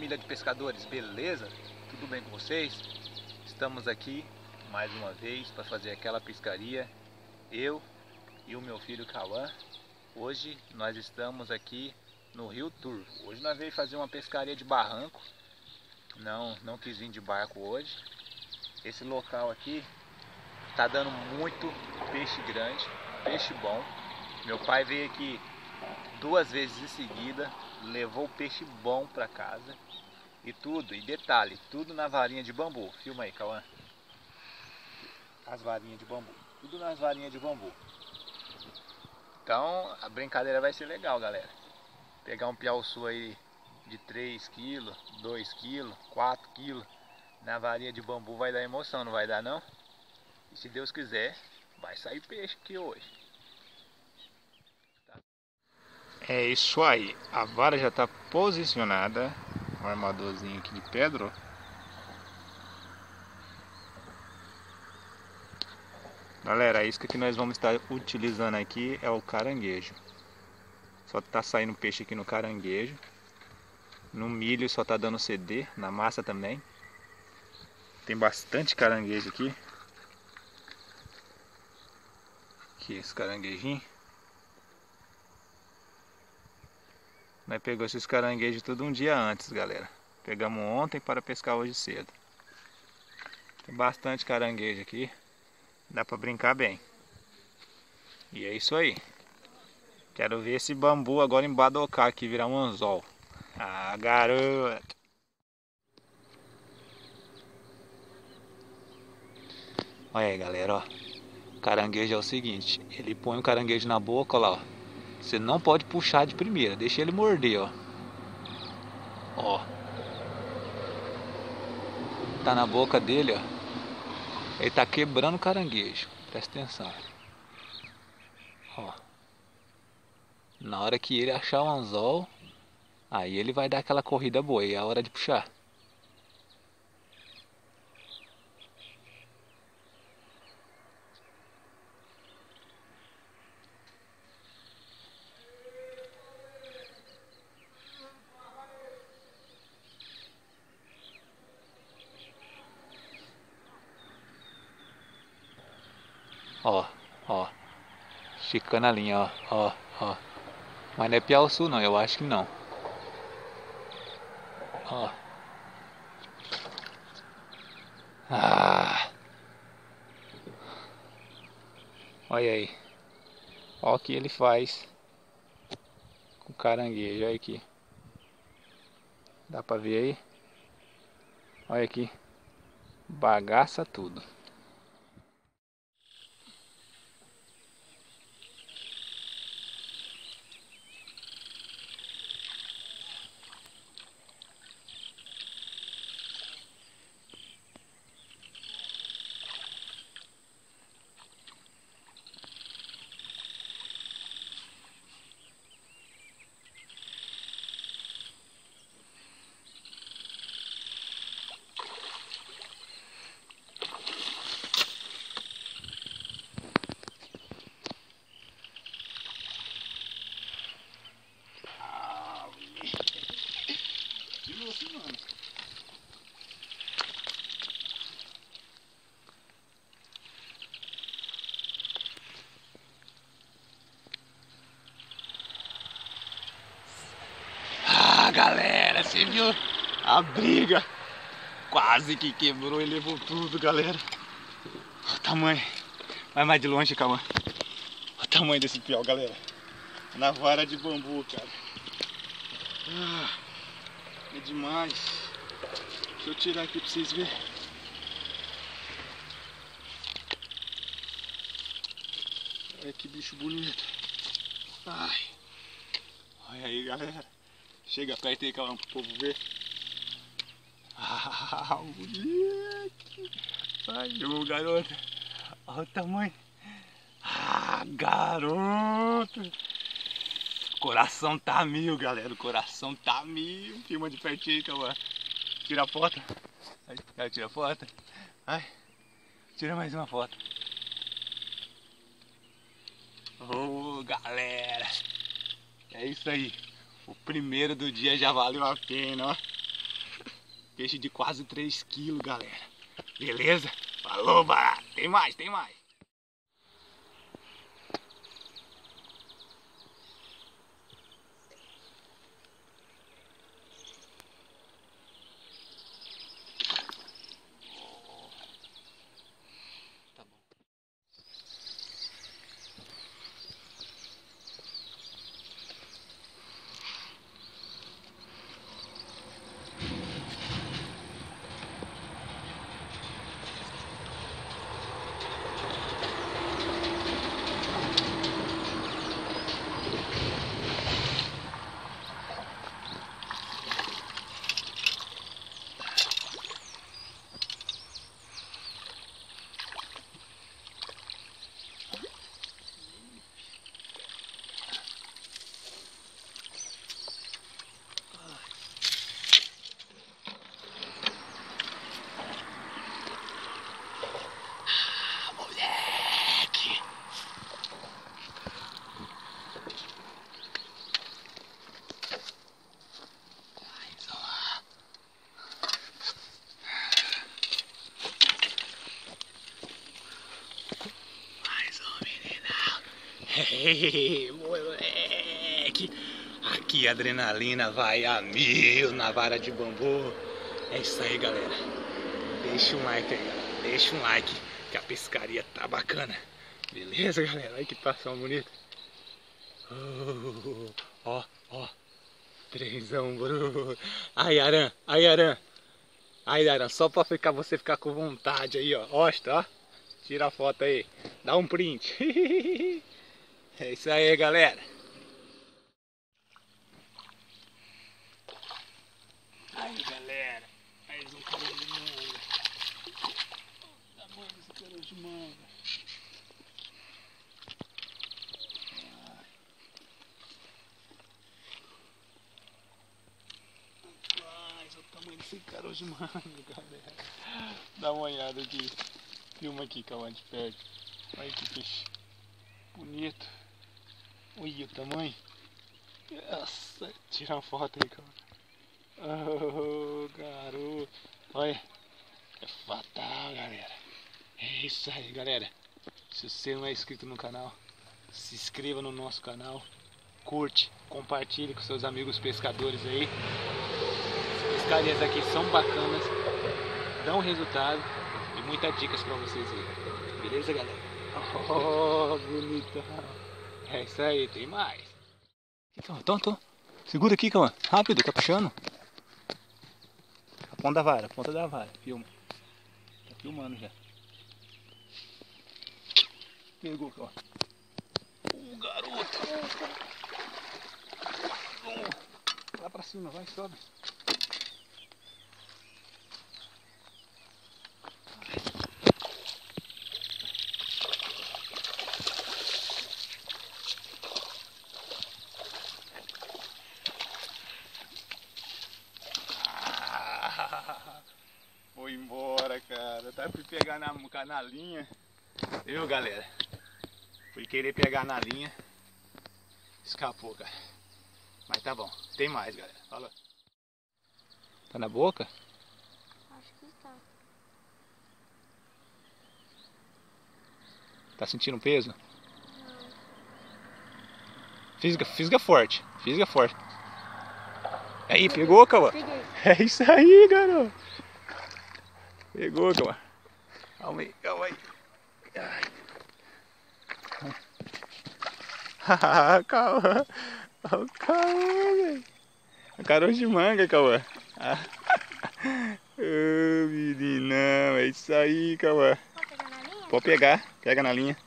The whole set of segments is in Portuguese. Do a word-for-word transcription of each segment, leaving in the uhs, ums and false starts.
família de pescadores, beleza? Tudo bem com vocês? Estamos aqui mais uma vez para fazer aquela pescaria, eu e o meu filho Cauã. Hoje nós estamos aqui no Rio Turvo. Hoje nós veio fazer uma pescaria de barranco, não, não quis vir de barco hoje. Esse local aqui tá dando muito peixe grande, peixe bom. Meu pai veio aqui duas vezes em seguida, levou peixe bom para casa e tudo, e detalhe, tudo na varinha de bambu. Filma aí, Cauã. As varinhas de bambu, tudo nas varinhas de bambu. Então a brincadeira vai ser legal, galera. Pegar um piauçu aí de três quilos, dois quilos, quatro quilos na varinha de bambu vai dar emoção, não vai dar não? E se Deus quiser, vai sair peixe aqui hoje. É isso aí, a vara já está posicionada, um armadorzinho aqui de pedra, ó. Galera, a isca que nós vamos estar utilizando aqui é o caranguejo. Só está saindo peixe aqui no caranguejo. No milho só está dando C D, na massa também. Tem bastante caranguejo aqui. Aqui esse caranguejinho. Nós pegamos esses caranguejos tudo um dia antes, galera. Pegamos ontem para pescar hoje cedo. Tem bastante caranguejo aqui. Dá para brincar bem. E é isso aí. Quero ver esse bambu agora embadocar aqui, virar um anzol. Ah, garoto! Olha aí, galera, ó. Caranguejo é o seguinte, ele põe o caranguejo na boca, ó lá, ó. Você não pode puxar de primeira, deixa ele morder, ó. Ó. Tá na boca dele, ó. Ele tá quebrando o caranguejo. Presta atenção. Ó. Na hora que ele achar o anzol, aí ele vai dar aquela corrida boa, e é a hora de puxar. Ó, ó. Esticando a linha, ó, ó, ó. Mas não é piauçu não, eu acho que não. Ó. Ah. Olha aí. Olha o que ele faz com o caranguejo, olha aqui. Dá pra ver aí? Olha aqui. Bagaça tudo. Ah, galera, você viu a briga? Quase que quebrou e levou tudo, galera. Olha o tamanho. Vai mais de longe, calma. Olha o tamanho desse piau, galera. Na vara de bambu, cara. Ah, é demais. Deixa eu tirar aqui pra vocês verem. Olha que bicho bonito. Ai. Olha aí, galera. Chega perto aí, calma, pro povo ver. Ah, moleque. Ai, ô, garoto. Olha o tamanho. Ah, garoto. O coração tá mil, galera. O coração tá mil. Filma de pertinho aí, calma. Tira a foto. Aí, tira a foto. Ai, tira mais uma foto. Ô, oh, galera. É isso aí. O primeiro do dia já valeu a pena, ó. Peixe de quase três quilos, galera. Beleza? Falou, barato. Tem mais, tem mais. Ei, moleque! Aqui a adrenalina vai a mil na vara de bambu. É isso aí, galera. Deixa um like aí, galera. Deixa um like que a pescaria tá bacana. Beleza, galera? Olha que passão bonita. Oh, ó, ó. Trenzão, bro. Ai, Aran, ai, Aran. Ai, Aran, só pra ficar, você ficar com vontade aí, ó. Osta, ó. Tira a foto aí. Dá um print. É isso aí, galera. Aí, galera. Mais um caroço de manga. O tamanho desse caroço de manga. Mais o tamanho desse caroço de manga, galera. Dá uma olhada aqui. Filma aqui, Cauã, de perto. Olha que peixe bonito. Olha o tamanho. Nossa, tira uma foto aí, cara. Oh, garoto. Olha. É fatal, galera. É isso aí, galera. Se você não é inscrito no canal, se inscreva no nosso canal. Curte, compartilhe com seus amigos pescadores aí. As pescarias aqui são bacanas. Dão resultado. E muitas dicas pra vocês aí. Beleza, galera? Oh, bonitão. É isso aí, tem mais. Então, então, então. Segura aqui, calma. Rápido, tá puxando. A ponta da vara, a ponta da vara. Filma. Tá filmando já. Pegou, calma. Ô, garoto. Oh, lá pra cima, vai, sobe. Foi embora, cara. Até fui pegar na, na linha. Viu, galera? Fui querer pegar na linha. Escapou, cara. Mas tá bom. Tem mais, galera. Fala. Tá na boca? Acho que tá. Tá sentindo peso? Não. Fisga, fisga forte. Fisga forte. Aí, pegou, Cauã? Peguei. É isso aí, garoto. Pegou, Cauã. Calma aí, calma aí. Haha, Cauã. Olha o Cauã, velho. É caroço de manga, Cauã. Ô, meninão. É isso aí, Cauã. Pode pegar na linha? Pode pegar. Pega na linha.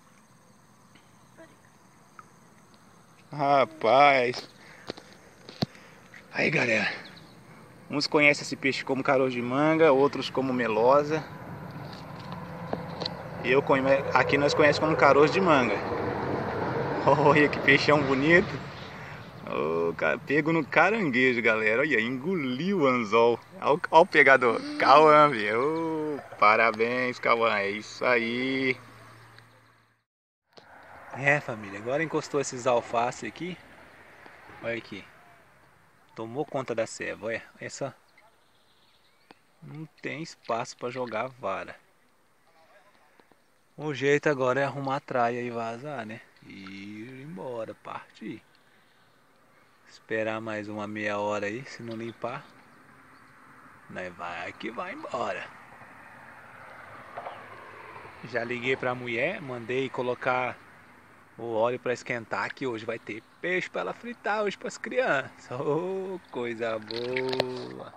Rapaz. Aí, galera. Uns conhecem esse peixe como caroço de manga, outros como melosa. Eu conhe... Aqui nós conhecemos como caroço de manga. Olha que peixão bonito. Oh, pego no caranguejo, galera. Olha, engoliu o anzol. Olha o pegador. Cauã, viu? Oh, parabéns, Cauã. É isso aí. É, família. Agora encostou esses alface aqui. Olha aqui. Tomou conta da ceva, olha, olha só. Não tem espaço para jogar vara. O jeito agora é arrumar a traia e vazar, né? E ir embora, partir. Esperar mais uma meia hora aí, se não limpar, nós vai que vai embora. Já liguei pra mulher, mandei colocar o óleo para esquentar, que hoje vai ter peixe para ela fritar hoje para as crianças. Oh, coisa boa!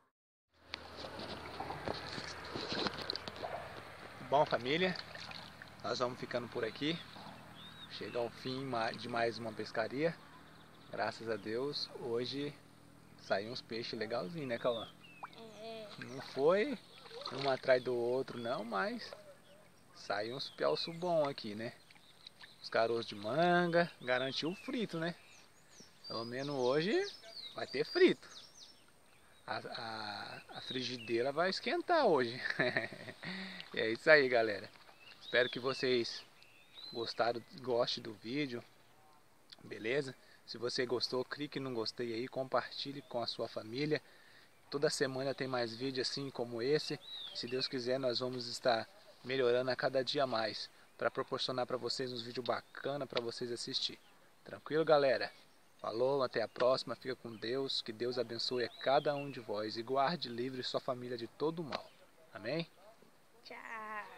Bom, família, nós vamos ficando por aqui. Chega ao fim de mais uma pescaria. Graças a Deus, hoje saiu uns peixes legalzinhos, né, Cauã? É. Não foi um atrás do outro, não, mas saiu uns pelço bom aqui, né? Os caroços de manga, garantiu o frito, né? Pelo menos hoje vai ter frito. A, a, a frigideira vai esquentar hoje. E é isso aí, galera. Espero que vocês gostaram, gostem do vídeo. Beleza? Se você gostou, clique no gostei aí, compartilhe com a sua família. Toda semana tem mais vídeo assim como esse. Se Deus quiser, nós vamos estar melhorando a cada dia mais, para proporcionar para vocês uns vídeos bacanas para vocês assistir. Tranquilo, galera? Falou, até a próxima, fica com Deus, que Deus abençoe a cada um de vós e guarde livre sua família de todo mal. Amém? Tchau.